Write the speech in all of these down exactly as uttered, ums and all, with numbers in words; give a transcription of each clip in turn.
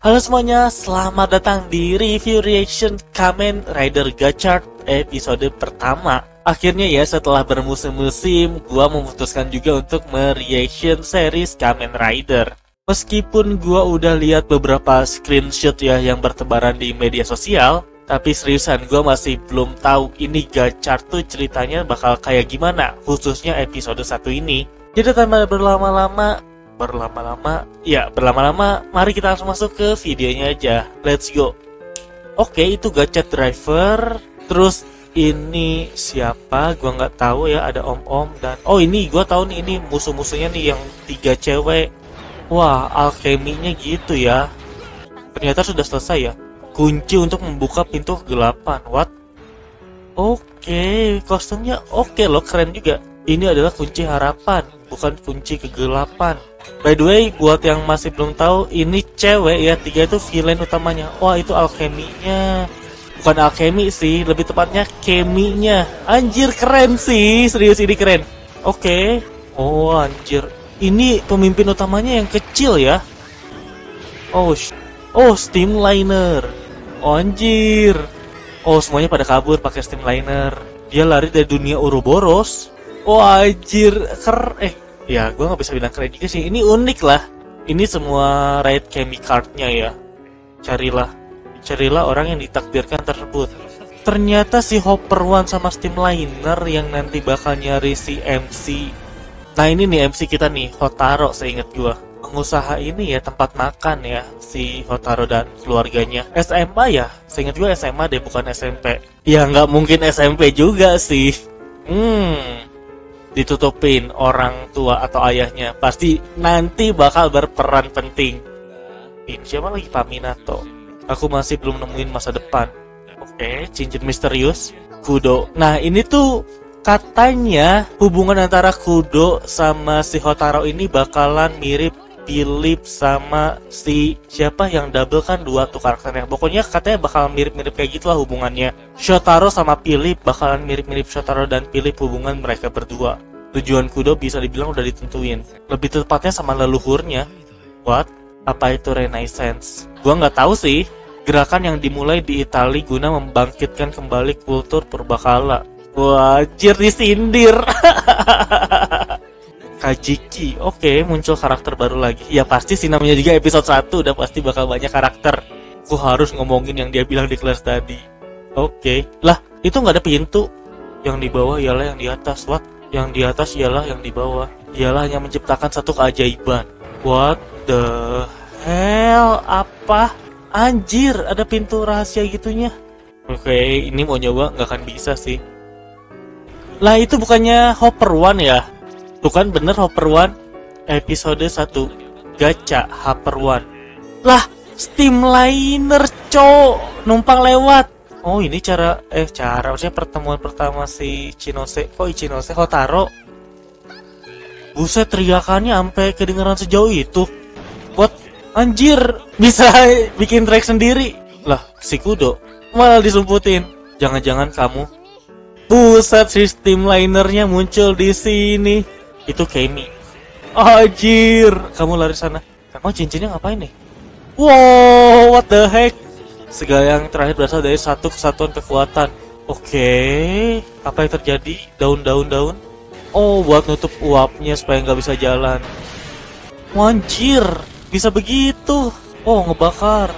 Halo semuanya, selamat datang di review reaction Kamen Rider Gachard episode pertama. Akhirnya ya, setelah bermusim-musim, gua memutuskan juga untuk mereaction series Kamen Rider. Meskipun gua udah lihat beberapa screenshot ya yang bertebaran di media sosial, tapi seriusan gua masih belum tahu ini Gachard tuh ceritanya bakal kayak gimana, khususnya episode satu ini. Jadi tanpa berlama-lama, berlama-lama, ya berlama-lama, mari kita langsung masuk ke videonya aja. Let's go. Oke, itu Gachard Driver. Terus ini siapa? Gua nggak tahu ya. Ada om-om dan oh ini gua tahu nih, ini musuh-musuhnya nih yang tiga cewek. Wah, alkeminya gitu ya. Ternyata sudah selesai ya. Kunci untuk membuka pintu kegelapan. What? Oke, kostumnya oke loh, keren juga. Ini adalah kunci harapan, bukan kunci kegelapan. By the way, buat yang masih belum tahu, ini cewek ya, tiga itu villain utamanya. Wah, itu alkeminya. Bukan alkemi sih, lebih tepatnya keminya. Anjir, keren sih, serius ini keren. Oke. Oh, anjir. Ini pemimpin utamanya yang kecil ya. Oh, oh, Steamliner. Oh, anjir. Oh, semuanya pada kabur pakai Steamliner. Dia lari dari dunia Ouroboros. Oh, anjir, ker eh ya, gue nggak bisa bilang keren juga sih. Ini unik lah. Ini semua raid Kemi cardnya ya. Carilah, carilah orang yang ditakdirkan tersebut. Ternyata si Hopper One sama Steamliner yang nanti bakal nyari si M C. Nah ini nih M C kita nih, Hotaro seingat gue. Pengusaha ini ya, tempat makan ya, si Hotaro dan keluarganya. S M A ya, seingat gue S M A deh, bukan S M P. Ya nggak mungkin S M P juga sih. Hmm... ditutupin orang tua atau ayahnya, pasti nanti bakal berperan penting. Ini siapa lagi? Paminato. Aku masih belum nemuin masa depan. Oke, cincin misterius Kudo. Nah ini tuh katanya hubungan antara Kudo sama si Hotaro ini bakalan mirip Philip sama si siapa yang double kan, dua tuh karakternya. Pokoknya katanya bakal mirip-mirip kayak gitulah hubungannya. Shotaro sama Philip bakalan mirip-mirip Shotaro dan Philip hubungan mereka berdua. Tujuan Kudo bisa dibilang udah ditentuin. Lebih tepatnya sama leluhurnya. What? Apa itu Renaissance? Gua nggak tahu sih. Gerakan yang dimulai di Italia guna membangkitkan kembali kultur purbakala. Wajir disindir. Kajiki, oke, muncul karakter baru lagi. Ya pasti sih, namanya juga episode satu, udah pasti bakal banyak karakter. Aku harus ngomongin yang dia bilang di kelas tadi. Oke, lah itu nggak ada pintu. Yang di bawah ialah yang di atas. What? Yang di atas ialah yang di bawah. Ialah hanya menciptakan satu keajaiban. What the hell? Apa? Anjir, ada pintu rahasia gitunya. Oke, ini mau nyoba nggak akan bisa sih. Lah itu bukannya Hopper One ya? Bukan bener Hopper One episode satu Gacha Hopper One. Lah Steamliner co numpang lewat. Oh ini cara eh cara maksudnya pertemuan pertama si Ichinose. Kok Ichinose? Hotaro. Buset, teriakannya sampai kedengeran sejauh itu. What? Anjir, bisa bikin track sendiri. Lah si Kudo malah disumputin. Jangan-jangan kamu. Buset, si Steamlinernya muncul di sini. Itu Kemi. Anjir, kamu lari sana. Kamu cincinnya ngapain nih? Wow, what the heck? Segala yang terakhir berasal dari satu kesatuan kekuatan. Oke, apa yang terjadi? Daun-daun-daun. Oh, buat nutup uapnya supaya nggak bisa jalan. Anjir, bisa begitu. Oh, ngebakar.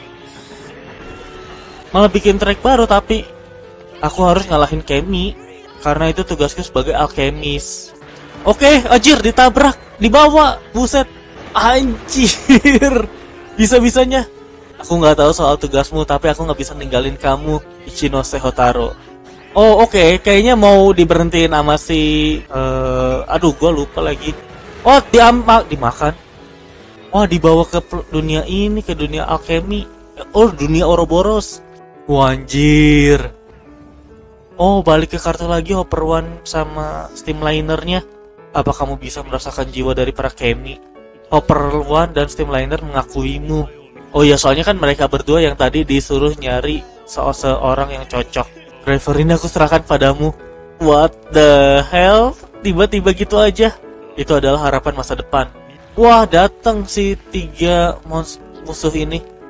Malah bikin track baru, tapi aku harus ngalahin Kemi karena itu tugasku sebagai alkemis. Oke, anjir, ditabrak, dibawa, buset, anjir, bisa-bisanya. Aku nggak tahu soal tugasmu, tapi aku nggak bisa ninggalin kamu, Ichinose Hotaro. Oh, oke, okay. Kayaknya mau diberhentiin sama si, uh, aduh, gue lupa lagi. Oh, diamak, dimakan. Oh, dibawa ke dunia ini, ke dunia alkemi. Oh, dunia Ouroboros. Wanjir. Oh, balik ke kartu lagi, Hopper One sama Steamlinernya. Apa kamu bisa merasakan jiwa dari para Kemi? Hopper One dan Steamliner mengakuimu. Oh ya, soalnya kan mereka berdua yang tadi disuruh nyari seorang yang cocok. Driver ini aku serahkan padamu. What the hell? Tiba-tiba gitu aja. Itu adalah harapan masa depan. Wah, datang si tiga musuh ini.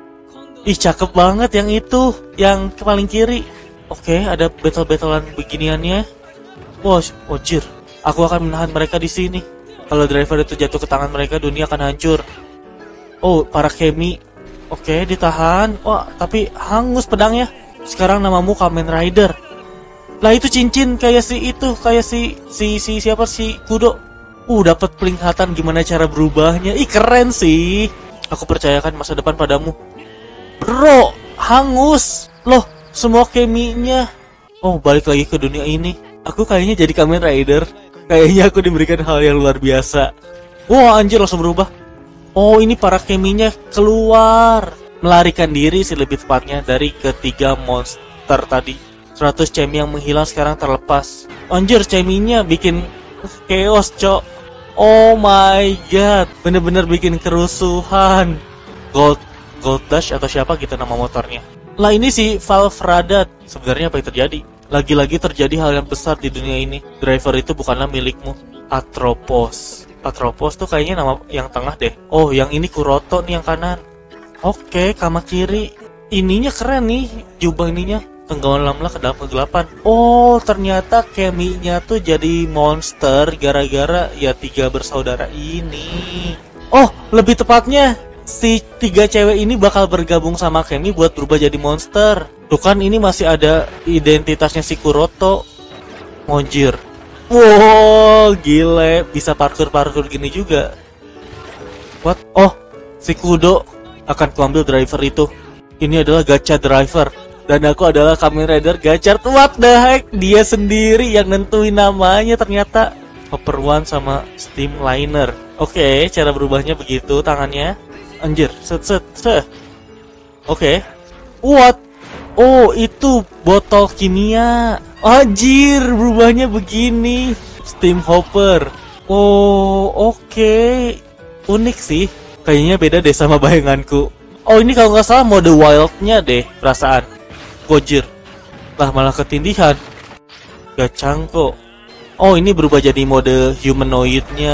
Ih, cakep banget yang itu, yang paling kiri. Oke, ada battle-battlean beginiannya. Wah, ojir. Aku akan menahan mereka di sini. Kalau driver itu jatuh ke tangan mereka, dunia akan hancur. Oh, para Kemi. Oke, ditahan. Wah, tapi hangus pedangnya. Sekarang namamu Kamen Rider. Lah itu cincin kayak si itu, kayak si si si siapa si Kudo. Uh, dapat penglihatan gimana cara berubahnya. Ih, keren sih. Aku percayakan masa depan padamu. Bro, hangus. Loh, semua Keminya. Oh, balik lagi ke dunia ini. Aku kayaknya jadi Kamen Rider. Kayaknya aku diberikan hal yang luar biasa. Wah, anjir, langsung berubah. Oh, ini para Keminya keluar. Melarikan diri sih lebih tepatnya dari ketiga monster tadi. seratus Chemi yang menghilang sekarang terlepas. Anjir, Cheminya bikin chaos, cok. Oh my god, bener-bener bikin kerusuhan. Gold Gold Dash atau siapa gitu nama motornya. Lah ini si Valvradat. Sebenarnya apa yang terjadi? Lagi-lagi terjadi hal yang besar di dunia ini. Driver itu bukanlah milikmu. Atropos. Atropos tuh kayaknya nama yang tengah deh. Oh, yang ini Kuroto nih yang kanan. Oke, Kamakiri. Ininya keren nih, jubah ininya. Tenggelamlah ke dalam kegelapan. Oh, ternyata Keminya tuh jadi monster gara-gara ya tiga bersaudara ini. Oh, lebih tepatnya si tiga cewek ini bakal bergabung sama Kemi buat berubah jadi monster. Tuh kan ini masih ada identitasnya si Kuroto. Monjir. Wow, gile, bisa parkur-parkur gini juga. What? Oh, si Kudo akan kuambil driver itu. Ini adalah gacha driver. Dan aku adalah Kamen Rider Gachar. What the heck? Dia sendiri yang nentuin namanya ternyata. Hopper One sama Steam Liner. Oke, cara berubahnya begitu tangannya. Anjir, set set set. Oke. What? Oh, itu botol kimia. Anjir, berubahnya begini. Steam Hopper. Oh, oke. Unik sih. Kayaknya beda deh sama bayanganku. Oh, ini kalau nggak salah mode wildnya deh, perasaan. Gojir. Lah malah ketindihan. Gacangko. Oh, ini berubah jadi mode humanoidnya.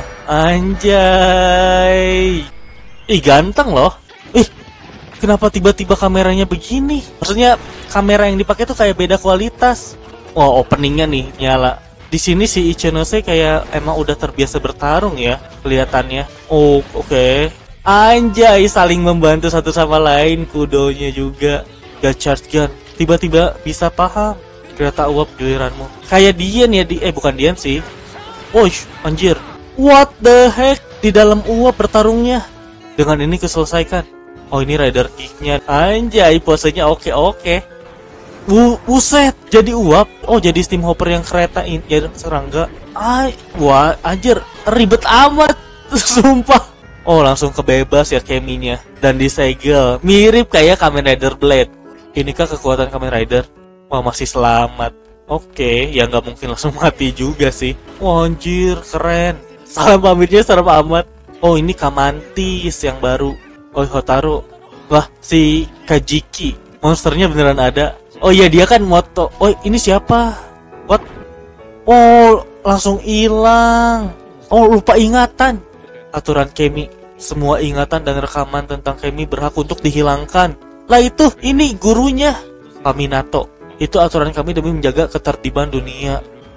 Anjay. Ih, ganteng loh. Ih, kenapa tiba-tiba kameranya begini? Maksudnya kamera yang dipakai tuh kayak beda kualitas. Wah, oh, openingnya nih nyala. Di sini si Ichinose kayak emang udah terbiasa bertarung ya kelihatannya. Oh, oke. Okay. Anjay, saling membantu satu sama lain. Kudonya juga. Gachard Gun, tiba-tiba bisa paham. Kereta uap giliranmu. Kayak Dian ya, di eh bukan Dian sih. Wosh, anjir. What the heck? Di dalam uap bertarungnya. Dengan ini keselesaikan. Oh, ini rider kicknya. Anjay, posenya oke-oke. Bu, buset, jadi uap. Oh, jadi steam hopper yang kereta ini ya serangga. Ay, wah, anjir, ribet amat. Sumpah. Oh, langsung kebebas ya Keminya. Dan disegel. Mirip kayak Kamen Rider Blade. Inikah kekuatan Kamen Rider? Wah, masih selamat. Oke, ya nggak mungkin langsung mati juga sih. Wah, anjir, keren. Salam pamitnya serem amat. Oh, ini Kamantis yang baru. Oh, Hotaro. Lah, si Kajiki. Monsternya beneran ada. Oh iya, dia kan moto. Oh, ini siapa? What? Oh, langsung hilang. Oh, lupa ingatan. Aturan Kemi. Semua ingatan dan rekaman tentang Kemi berhak untuk dihilangkan. Lah itu, ini gurunya Paminato. Itu aturan kami demi menjaga ketertiban dunia.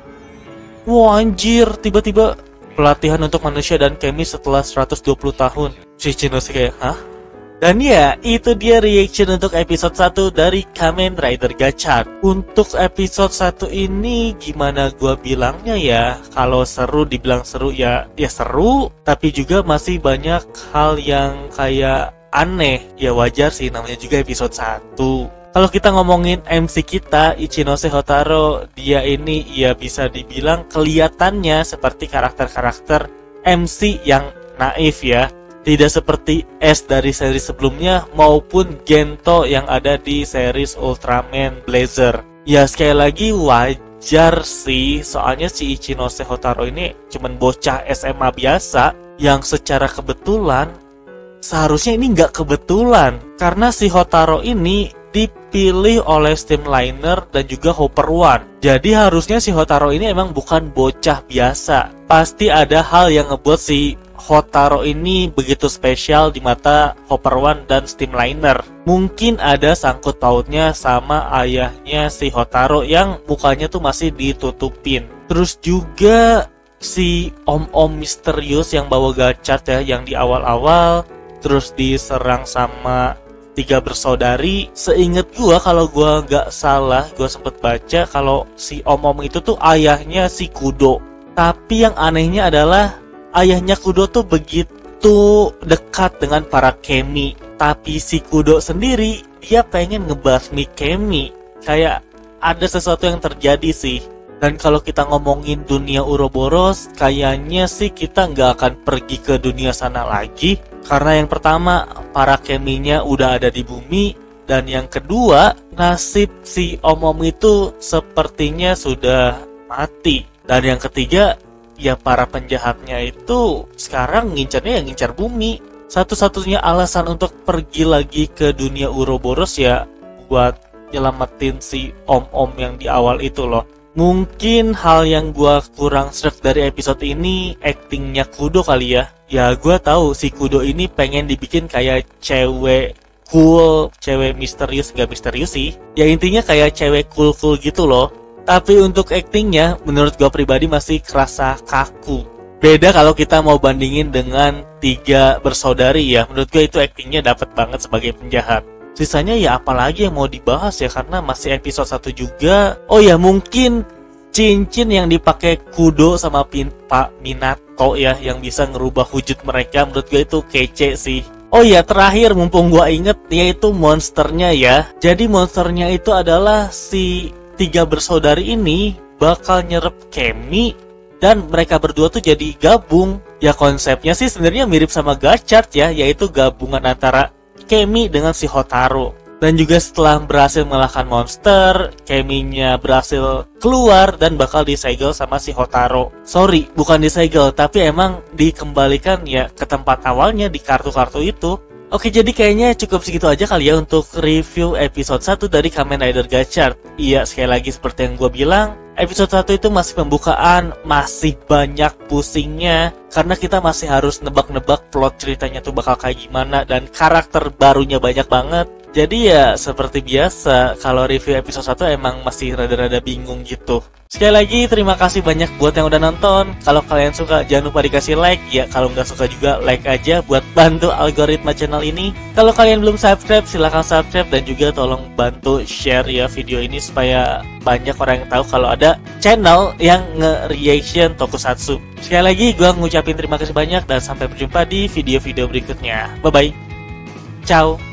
Wah, anjir, tiba-tiba pelatihan untuk manusia dan Kemi setelah seratus dua puluh tahun. Si Ichinose kayak, hah? Dan ya, itu dia reaction untuk episode satu dari Kamen Rider Gachar. Untuk episode satu ini gimana gua bilangnya ya? Kalau seru dibilang seru ya, ya seru, tapi juga masih banyak hal yang kayak aneh. Ya wajar sih, namanya juga episode satu. Kalau kita ngomongin M C kita, Ichinose Hotaro, dia ini ya bisa dibilang kelihatannya seperti karakter-karakter M C yang naif ya. Tidak seperti S dari seri sebelumnya maupun Gento yang ada di series Ultraman Blazer. Ya sekali lagi wajar sih, soalnya si Ichinose Hotaro ini cuman bocah S M A biasa yang secara kebetulan, seharusnya ini nggak kebetulan. Karena si Hotaro ini dipilih oleh Steam Liner dan juga Hopper One. Jadi harusnya si Hotaro ini emang bukan bocah biasa. Pasti ada hal yang ngebuat si Hotaro ini begitu spesial di mata Hopper One dan Steamliner. Mungkin ada sangkut pautnya sama ayahnya si Hotaro yang mukanya tuh masih ditutupin. Terus juga si om-om misterius yang bawa gacart ya, yang di awal-awal terus diserang sama tiga bersaudari. Seinget gua, kalau gua gak salah, gua sempet baca kalau si om-om itu tuh ayahnya si Kudo. Tapi yang anehnya adalah ayahnya Kudo tuh begitu dekat dengan para Kemi, tapi si Kudo sendiri dia pengen ngebasmi Kemi. Kayak ada sesuatu yang terjadi sih. Dan kalau kita ngomongin dunia Uroboros, kayaknya sih kita nggak akan pergi ke dunia sana lagi. Karena yang pertama, para Keminya udah ada di bumi. Dan yang kedua, nasib si om-om itu sepertinya sudah mati. Dan yang ketiga, ya para penjahatnya itu sekarang ngincarnya yang ngincar bumi. Satu-satunya alasan untuk pergi lagi ke dunia Uroboros ya buat nyelamatin si om-om yang di awal itu loh. Mungkin hal yang gua kurang srek dari episode ini actingnya Kudo kali ya. Ya gua tahu si Kudo ini pengen dibikin kayak cewek cool, cewek misterius, gak misterius sih. Ya intinya kayak cewek cool-cool gitu loh. Tapi untuk actingnya menurut gue pribadi masih kerasa kaku. Beda kalau kita mau bandingin dengan tiga bersaudari ya. Menurut gue itu actingnya dapet banget sebagai penjahat. Sisanya ya apalagi yang mau dibahas ya, karena masih episode satu juga. Oh ya mungkin cincin yang dipakai Kudo sama Pin Pak Minato ya, yang bisa ngerubah wujud mereka, menurut gue itu kece sih. Oh ya terakhir mumpung gue inget, yaitu monsternya ya. Jadi monsternya itu adalah si tiga bersaudari ini bakal nyerep Kemi dan mereka berdua tuh jadi gabung. Ya konsepnya sih sebenarnya mirip sama Gachart ya, yaitu gabungan antara Kemi dengan si Hotaro. Dan juga setelah berhasil mengalahkan monster, Keminya berhasil keluar dan bakal disegel sama si Hotaro. Sorry, bukan disegel, tapi emang dikembalikan ya ke tempat awalnya di kartu-kartu itu. Oke, jadi kayaknya cukup segitu aja kali ya untuk review episode satu dari Kamen Rider Gachart. Iya, sekali lagi seperti yang gue bilang, episode satu itu masih pembukaan, masih banyak pusingnya, karena kita masih harus nebak-nebak plot ceritanya tuh bakal kayak gimana, dan karakter barunya banyak banget. Jadi ya seperti biasa, kalau review episode satu emang masih rada-rada bingung gitu. Sekali lagi terima kasih banyak buat yang udah nonton. Kalau kalian suka jangan lupa dikasih like. Ya kalau nggak suka juga like aja buat bantu algoritma channel ini. Kalau kalian belum subscribe silahkan subscribe. Dan juga tolong bantu share ya video ini supaya banyak orang yang tahu kalau ada channel yang nge-reaction tokusatsu. Sekali lagi gue ngucapin terima kasih banyak dan sampai berjumpa di video-video berikutnya. Bye bye. Ciao.